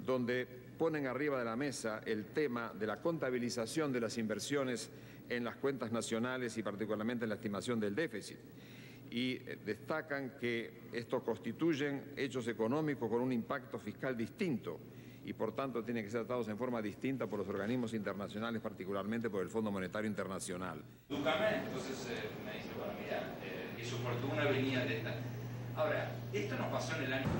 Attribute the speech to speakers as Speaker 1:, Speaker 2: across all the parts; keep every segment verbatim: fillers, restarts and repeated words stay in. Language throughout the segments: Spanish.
Speaker 1: donde ponen arriba de la mesa el tema de la contabilización de las inversiones en las cuentas nacionales y particularmente en la estimación del déficit. Y destacan que esto constituyen hechos económicos con un impacto fiscal distinto y por tanto tienen que ser tratados en forma distinta por los organismos internacionales, particularmente por el Fondo Monetario Internacional.
Speaker 2: Ducamel, entonces eh, me dice, bueno, mira, eh, y su fortuna venía de esta. Ahora, esto nos pasó en el año...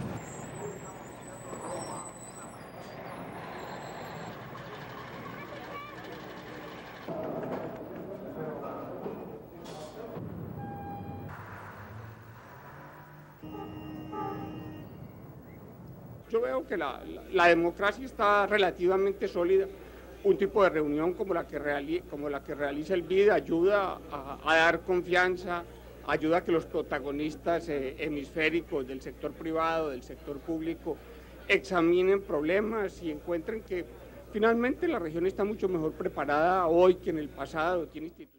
Speaker 3: Yo veo que la, la, la democracia está relativamente sólida. Un tipo de reunión como la que, reali como la que realiza el B I D ayuda a, a dar confianza, ayuda a que los protagonistas eh, hemisféricos del sector privado, del sector público, examinen problemas y encuentren que finalmente la región está mucho mejor preparada hoy que en el pasado. Tiene instituciones